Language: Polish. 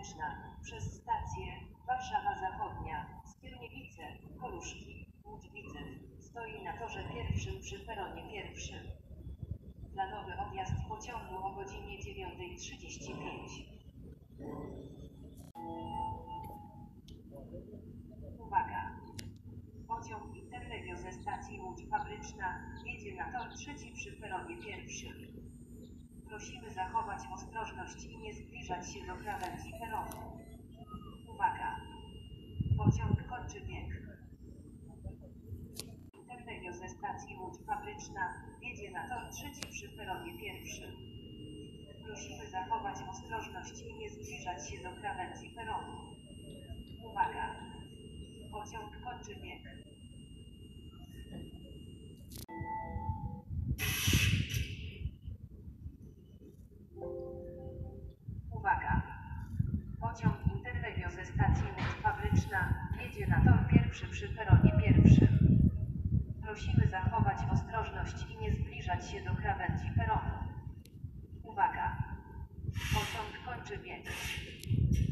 fabryczna przez stację Warszawa Zachodnia, Skierniewice, Koluszki, Łódź-Widzew stoi na torze pierwszym przy peronie pierwszym. Planowy odjazd pociągu o godzinie 9:35. Uwaga! Pociąg Interregio ze stacji Łódź Fabryczna jedzie na tor trzeci przy peronie pierwszym. Prosimy zachować ostrożność i nie zbliżać się do krawędzi peronu. Uwaga! Pociąg kończy bieg. Interregio ze stacji Łódź Fabryczna jedzie na tor trzeci przy peronie pierwszym. Prosimy zachować ostrożność i nie zbliżać się do krawędzi peronu. Uwaga! Pociąg kończy bieg. Uwaga! Pociąg Interregio ze stacji Łódź Fabryczna jedzie na tor pierwszy przy peronie pierwszym. Prosimy zachować ostrożność i nie zbliżać się do krawędzi peronu. Uwaga! Pociąg kończy bieg.